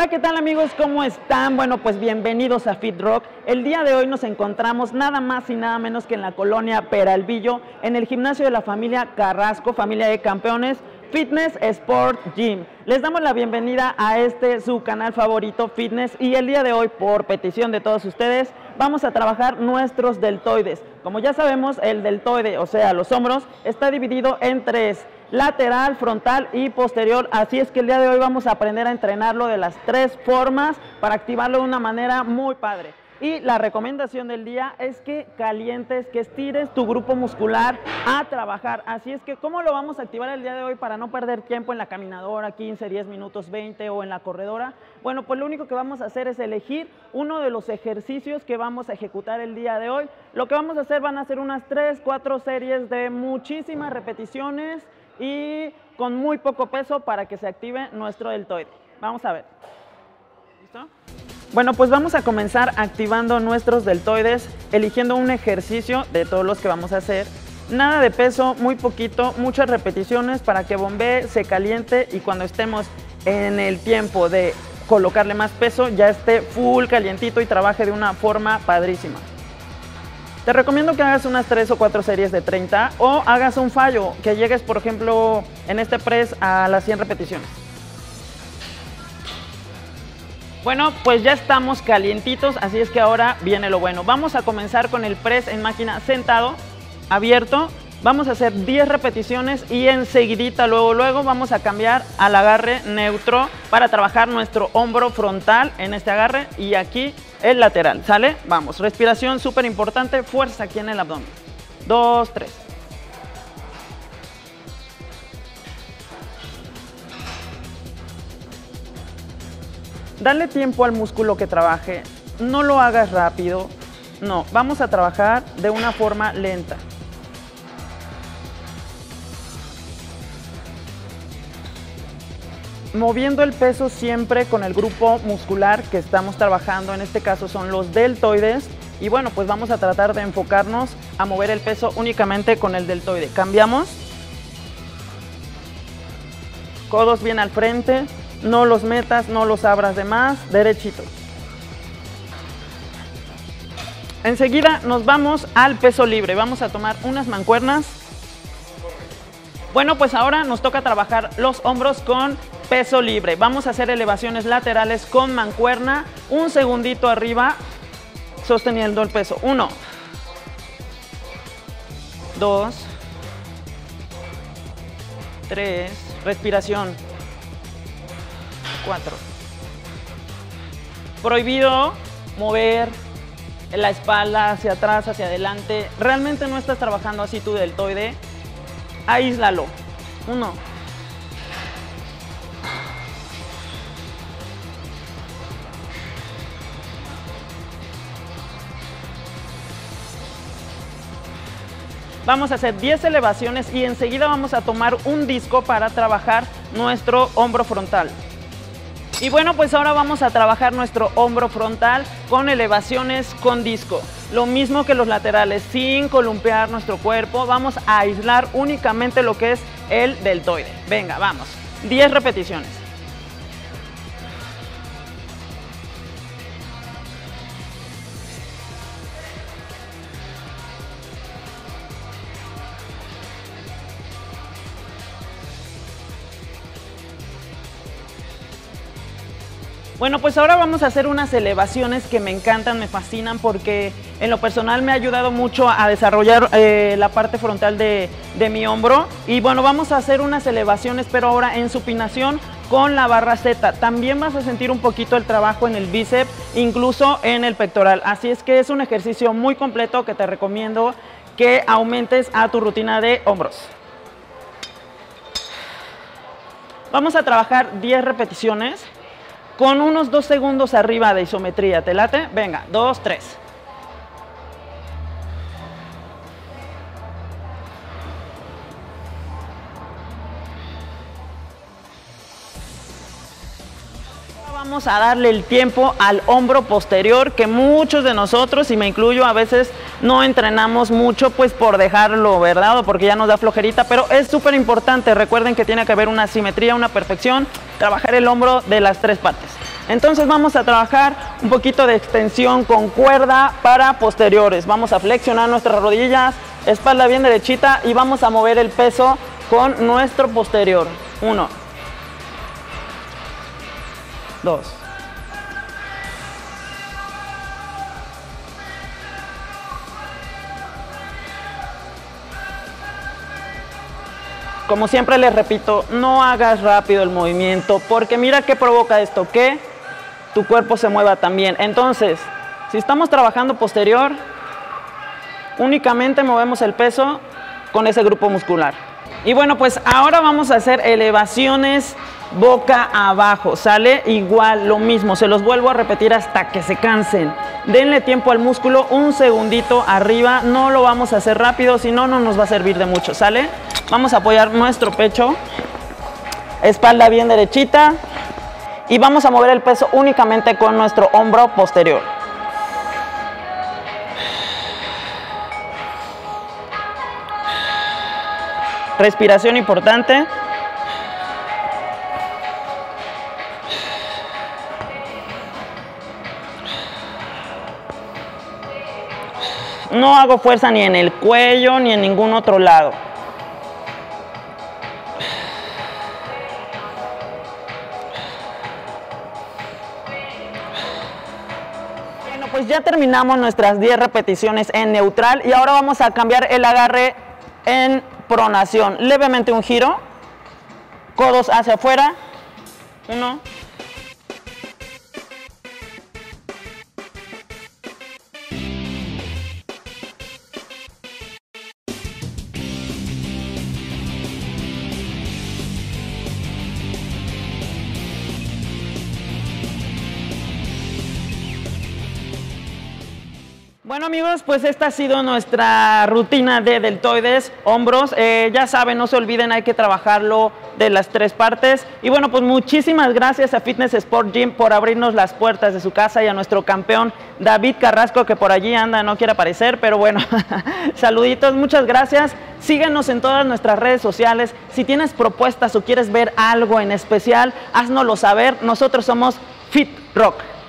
¿qué tal amigos? ¿Cómo están? Bueno, pues bienvenidos a Fit Rock. El día de hoy nos encontramos nada más y nada menos que en la colonia Peralvillo, en el gimnasio de la familia Carrasco, familia de campeones, Fitness Sport Gym. Les damos la bienvenida a su canal favorito, Fitness, y el día de hoy, por petición de todos ustedes, vamos a trabajar nuestros deltoides. Como ya sabemos, el deltoide, o sea, los hombros, está dividido en tres: lateral, frontal y posterior. Así es que el día de hoy vamos a aprender a entrenarlo de las tres formas para activarlo de una manera muy padre. Y la recomendación del día es que calientes, que estires tu grupo muscular a trabajar. Así es que, ¿cómo lo vamos a activar el día de hoy para no perder tiempo en la caminadora, 15, 10 minutos, 20 o en la corredora? Bueno, pues lo único que vamos a hacer es elegir uno de los ejercicios que vamos a ejecutar el día de hoy. Lo que vamos a hacer van a ser unas 3, 4 series de muchísimas repeticiones y con muy poco peso para que se active nuestro deltoide. Vamos a ver. ¿Listo? Bueno, pues vamos a comenzar activando nuestros deltoides, eligiendo un ejercicio de todos los que vamos a hacer. Nada de peso, muy poquito, muchas repeticiones para que bombee, se caliente y cuando estemos en el tiempo de colocarle más peso, ya esté full calientito y trabaje de una forma padrísima. Te recomiendo que hagas unas 3 o 4 series de 30 o hagas un fallo, que llegues, por ejemplo, en este press a las 100 repeticiones. Bueno, pues ya estamos calientitos, así es que ahora viene lo bueno. Vamos a comenzar con el press en máquina sentado, abierto. Vamos a hacer 10 repeticiones y enseguidita, luego vamos a cambiar al agarre neutro para trabajar nuestro hombro frontal en este agarre y aquí el lateral, ¿sale? Vamos, respiración súper importante, fuerza aquí en el abdomen. 2, 3. Dale tiempo al músculo que trabaje, no lo hagas rápido, no, vamos a trabajar de una forma lenta. Moviendo el peso siempre con el grupo muscular que estamos trabajando, en este caso son los deltoides, y bueno, pues vamos a tratar de enfocarnos a mover el peso únicamente con el deltoide. Cambiamos, codos bien al frente. No los metas, no los abras de más, derechito. Enseguida nos vamos al peso libre. Vamos a tomar unas mancuernas. Bueno, pues ahora nos toca trabajar los hombros con peso libre. Vamos a hacer elevaciones laterales con mancuerna. Un segundito arriba, sosteniendo el peso. 1, 2, 3, respiración. 4. Prohibido mover la espalda hacia atrás, hacia adelante. Realmente no estás trabajando así tu deltoide. Aíslalo. 1. Vamos a hacer 10 elevaciones y enseguida vamos a tomar un disco para trabajar nuestro hombro frontal. Y bueno, pues ahora vamos a trabajar nuestro hombro frontal con elevaciones con disco. Lo mismo que los laterales, sin columpiar nuestro cuerpo. Vamos a aislar únicamente lo que es el deltoide. Venga, vamos. 10 repeticiones. Bueno, pues ahora vamos a hacer unas elevaciones que me encantan, me fascinan, porque en lo personal me ha ayudado mucho a desarrollar la parte frontal de mi hombro. Y bueno, vamos a hacer unas elevaciones, pero ahora en supinación con la barra Z. También vas a sentir un poquito el trabajo en el bíceps, incluso en el pectoral. Así es que es un ejercicio muy completo que te recomiendo que aumentes a tu rutina de hombros. Vamos a trabajar 10 repeticiones. Con unos 2 segundos arriba de isometría, ¿te late? Venga, 2, 3. Vamos a darle el tiempo al hombro posterior, que muchos de nosotros, y me incluyo, a veces no entrenamos mucho pues por dejarlo, ¿verdad? O porque ya nos da flojerita, pero es súper importante. Recuerden que tiene que haber una simetría, una perfección, trabajar el hombro de las tres partes. Entonces vamos a trabajar un poquito de extensión con cuerda para posteriores. Vamos a flexionar nuestras rodillas, espalda bien derechita y vamos a mover el peso con nuestro posterior. 1, 2. Como siempre les repito, no hagas rápido el movimiento, porque mira qué provoca esto, que tu cuerpo se mueva también. Entonces, si estamos trabajando posterior, únicamente movemos el peso con ese grupo muscular. Y bueno, pues ahora vamos a hacer elevaciones boca abajo, ¿sale? Igual, lo mismo, se los vuelvo a repetir hasta que se cansen. Denle tiempo al músculo, un segundito arriba, no lo vamos a hacer rápido, si no, no nos va a servir de mucho, ¿sale? Vamos a apoyar nuestro pecho, espalda bien derechita y vamos a mover el peso únicamente con nuestro hombro posterior. Respiración importante. No hago fuerza ni en el cuello ni en ningún otro lado. Bueno, pues ya terminamos nuestras 10 repeticiones en neutral y ahora vamos a cambiar el agarre en pronación. Levemente un giro, codos hacia afuera. 1. Bueno amigos, pues esta ha sido nuestra rutina de deltoides, hombros. Ya saben, no se olviden, hay que trabajarlo de las tres partes. Y bueno, pues muchísimas gracias a Fitness Sport Gym por abrirnos las puertas de su casa y a nuestro campeón David Carrasco, que por allí anda, no quiere aparecer, pero bueno, saluditos, muchas gracias. Síguenos en todas nuestras redes sociales. Si tienes propuestas o quieres ver algo en especial, háznoslo saber. Nosotros somos Fit Rock.